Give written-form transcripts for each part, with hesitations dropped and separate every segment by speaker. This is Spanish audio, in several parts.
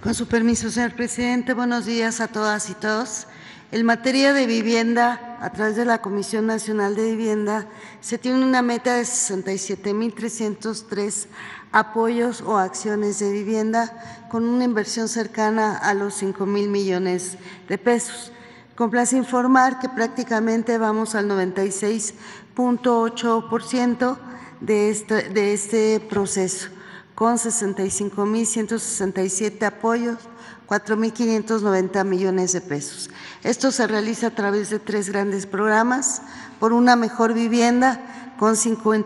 Speaker 1: Con su permiso, señor presidente, buenos días a todas y todos. En materia de vivienda, a través de la Comisión Nacional de Vivienda, se tiene una meta de 67,303 apoyos o acciones de vivienda con una inversión cercana a los 5,000 millones de pesos. Complace informar que prácticamente vamos al 96,8% de este proceso, con 65,167 apoyos, 4,590 millones de pesos. Esto se realiza a través de 3 grandes programas: por una mejor vivienda, con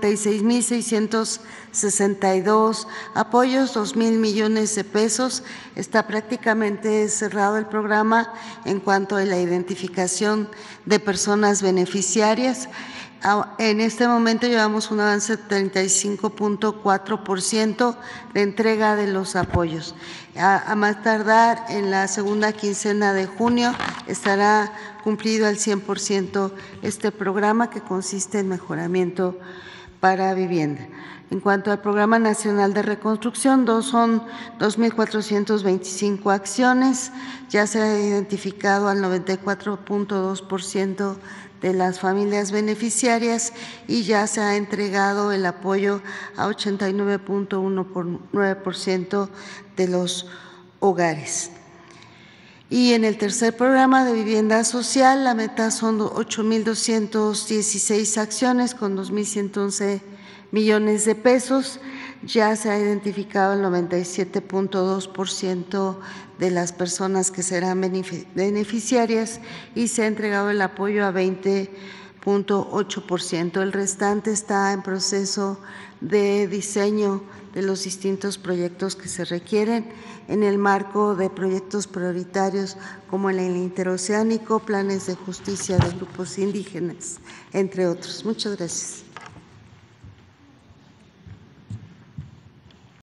Speaker 1: 56,662 apoyos, 2,000 millones de pesos. Está prácticamente cerrado el programa en cuanto a la identificación de personas beneficiarias. En este momento llevamos un avance de 35,4% de entrega de los apoyos. A más tardar en la segunda quincena de junio estará cumplido al 100% este programa, que consiste en mejoramiento para vivienda. En cuanto al Programa Nacional de Reconstrucción, son 2,425 acciones. Ya se ha identificado al 94,2% de las familias beneficiarias y ya se ha entregado el apoyo a 89,9% de los hogares. Y en el tercer programa de vivienda social, la meta son 8,216 acciones con 2,111 millones de pesos. Ya se ha identificado el 97,2% de las personas que serán beneficiarias y se ha entregado el apoyo a 20,8%. El restante está en proceso de diseño de los distintos proyectos que se requieren en el marco de proyectos prioritarios como el interoceánico, planes de justicia de grupos indígenas, entre otros. Muchas gracias.